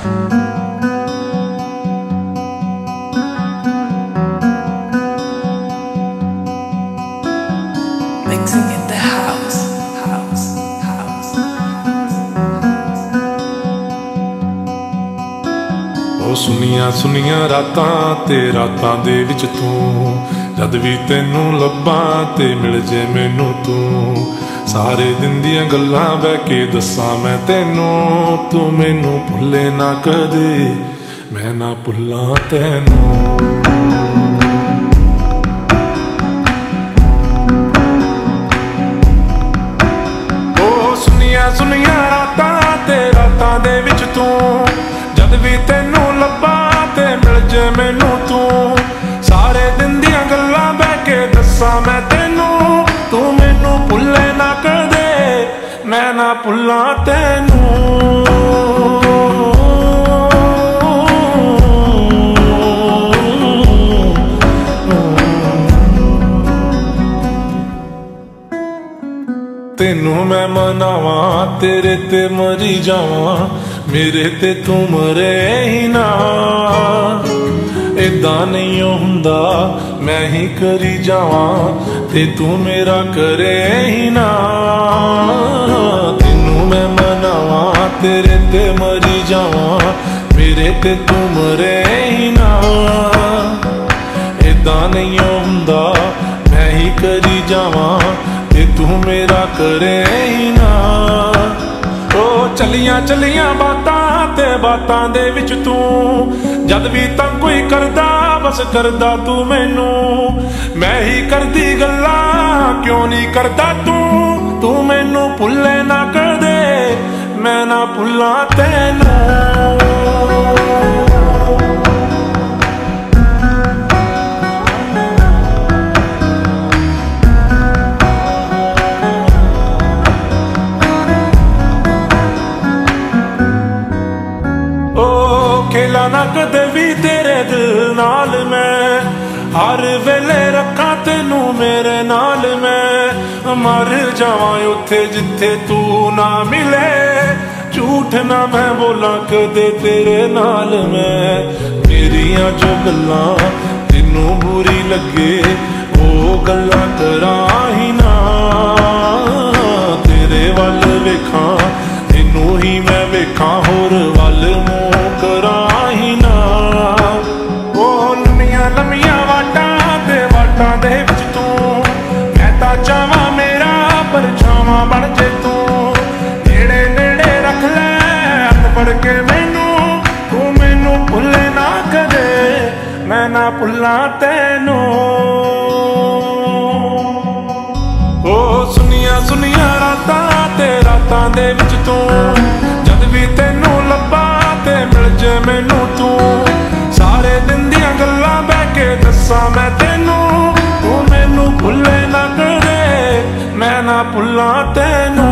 Mixing in the house. ਉਹ ਸੁਨੀਆਂ ਸੁਨੀਆਂ ਰਾਤਾਂ ਤੇ ਰਾਤਾਂ ਦੇ ਵਿੱਚ ਤੂੰ, ਜਦ ਵੀ ਤੈਨੂੰ ਲੱਭਾਂ ਤੇ ਮਿਲ ਜੇ ਮੈਨੂੰ ਤੂੰ। ਸਾਰੇ ਦਿਨ ਦੀਆਂ ਗੱਲਾਂ ਬਹਿ ਕੇ ਦੱਸਾਂ ਮੈਂ ਤੈਨੂੰ, ਤੂੰ ਮੈਨੂੰ ਭੁੱਲੇ ਨਾ ਕਦੇ, ਮੈਂ ਨਾ ਭੁੱਲਾਂ ਤੈਨੂੰ। ਸੁਨੀਆਂ ਰਾਤਾਂ ਤੇ ਰਾਤਾਂ ਦੇ ਵਿੱਚ ਤੂੰ, ਜਦ ਵੀ ਤੈਨੂੰ ਲੱਭਾਂ ਤੇ ਮਿਲ ਜੇ ਮੈਨੂੰ ਤੂੰ। ਸਾਰੇ ਦਿਨ ਦੀਆਂ ਗੱਲਾਂ ਬਹਿ ਕੇ ਦੱਸਾਂ ਮੈਂ ਤੈਨੂੰ, ਤੂੰ ਮੈਨੂੰ ਭੁੱਲੇ ਨਾ ਕਦੇ, ਮੈਂ ਨਾ ਭੁੱਲਾਂ ਤੈਨੂੰ। ਤੈਨੂੰ ਮੈਂ ਮਨਾਵਾਂ, ਤੇਰੇ ਤੇ ਮਰੀ ਜਾਵਾਂ, ਮੇਰੇ ਤੇ ਤੂੰ ਮਰੇ ਹੀ ਨਾ। ਏਦਾਂ ਨਹੀਂ ਹੁੰਦਾ ਮੈਂ ਹੀ ਕਰੀ ਜਾਵਾਂ ਤੇ ਤੂੰ ਮੇਰਾ ਕਰੇ ਹੀ ਨਾ। ਤੈਨੂੰ ਮੈਂ ਮਨਾਵਾਂ, ਤੇਰੇ ਤੇ ਮਰੀ ਜਾਵਾਂ, ਮੇਰੇ ਤੇ ਤੂੰ ਮਰੇ ਹੀ ਨਾ। ਏਦਾਂ ਨਹੀਂ ਹੁੰਦਾ ਮੈਂ ਹੀ ਕਰੀ ਜਾਵਾਂ ਤੇ ਤੂੰ ਮੇਰਾ ਕਰੇ ਹੀ ਨਾ। ਉਹ ਚੱਲੀਆਂ ਚੱਲੀਆਂ ਬਾਤਾਂ ਤੇ ਬਾਤਾਂ ਦੇ ਵਿੱਚ ਤੂੰ, ਜਦ ਵੀ ਤਾਂ ਕੋਈ ਕਰਦਾ ਬਸ ਕਰਦਾ ਤੂੰ ਮੈਨੂੰ। ਮੈਂ ਹੀ ਕਰਦੀ ਗੱਲਾਂ ਕਿਉਂ ਨਹੀਂ ਕਰਦਾ ਤੂੰ, ਤੂੰ ਮੈਨੂੰ ਭੁੱਲੇ ਨਾ ਕਦੇ, ਮੈਂ ਨਾ ਭੁੱਲਾਂ ਤੈਨੂੰ। ਖੇਲਾ ਨਾ ਕਦੇ ਵੀ ਤੇਰੇ ਦਿਲ ਨਾਲ ਮੈਂ, ਹਰ ਵੇਲੇ ਰੱਖਾਂ ਤੈਨੂੰ ਮੇਰੇ ਨਾਲ ਮੈਂ। ਮਰ ਜਾਵਾਂ ਉੱਥੇ ਜਿੱਥੇ ਤੂੰ ਨਾ ਮਿਲੇ, ਝੂਠ ਨਾ ਮੈਂ ਬੋਲਾਂ ਕਦੇ ਤੇਰੇ ਨਾਲ ਮੈਂ। ਮੇਰੀਆਂ ਜੋ ਗੱਲਾਂ ਤੈਨੂੰ ਬੁਰੀ ਲੱਗੇ, ਉਹ ਗੱਲਾਂ ਕਰਾਂ ਹੀ ਨਾ। ਤੇਰੇ ਵੱਲ ਵੇਖਾਂ ਤੈਨੂੰ ਹੀ ਮੈਂ ਵੇਖਾਂ, ਹੋਰ ਵੱਲ ਮੂੰਹ ਕਰਾਂ ਹੀ ਨਾ। ਉਹ ਲੰਮੀਆਂ ਲੰਮੀਆਂ ਵਾਟਾਂ ਤੇ ਵਾਟਾਂ ਦੇ ਵਿੱਚ ਤੂੰ, ਮੈਂ ਤਾਂ ਚਾਹਾਂ ਮੇਰਾ ਪਰਛਾਵਾਂ ਬਣ ਜੇ ਤੂੰ। ਨੇੜੇ ਨੇੜੇ ਰੱਖ ਲੈ ਹੱਥ ਫੜ ਕੇ ਮੈਨੂੰ, ਤੂੰ ਮੈਨੂੰ ਭੁੱਲੇ ਨਾ ਕਦੇ, ਮੈਂ ਨਾ ਭੁੱਲਾਂ ਤੈਨੂੰ। ਉਹ ਸੁਨੀਆਂ ਸੁਨੀਆਂ ਰਾਤਾਂ ਤੇ ਰਾਤਾਂ ਦੇ ਵਿੱਚ ਤੂੰ, ਜਦ ਵੀ ਤੈਨੂੰ ਲੱਭਾਂ ਤੇ ਮਿਲ ਜੇ ਮੈਨੂੰ ਤੂੰ। ਸਾਰੇ ਦਿਨ ਦੀਆਂ ਗੱਲਾਂ ਬਹਿ ਕੇ ਦੱਸਾਂ ਮੈਂ ਤੈਨੂੰ, ਤੂੰ ਮੈਨੂੰ ਭੁੱਲੇ ਨਾ ਕਦੇ, ਮੈਂ ਨਾ ਭੁੱਲਾਂ ਤੈਨੂੰ।